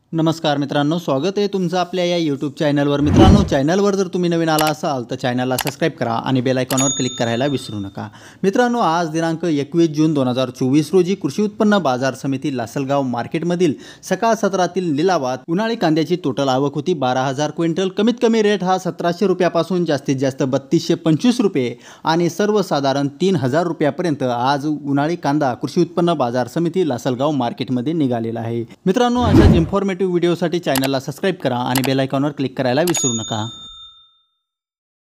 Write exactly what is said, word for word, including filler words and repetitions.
नमस्कार मित्रांनो, स्वागत आहे तुमचं आपल्या या यूट्यूब चॅनलवर। मित्रांनो, चॅनलवर जर तुम्ही नवीन आला असाल तर चॅनलला सबस्क्राइब करा आणि बेल आयकॉनवर क्लिक करायला विसरू नका। मित्रांनो, आज दिनांक एकवीस जून दोन हजार चोवीस रोजी कृषी उत्पन्न बाजार समिती लासलगाव मार्केटमधील सकाळ सत्रातील लिलावात उन्हाळी कांद्याची टोटल आवक होती बारा हजार क्विंटल। कमीत कमी रेट हा सतराशे रुपयापासून जास्तीत जास्त बत्तीसशे पंचवीस रुपये आणि सर्वसाधारण तीन हजार रुपयापर्यंत आज उन्हाळी कांदा कृषी उत्पन्न बाजार समिती लासलगाव मार्केटमध्ये निघालेला आहे। मित्रांनो, अशाच इन्फॉर्मेटिव्ह व्हिडिओसाठी चॅनलला सबस्क्राइब करा आणि बेल आयकॉनवर क्लिक करायला विसरू नका।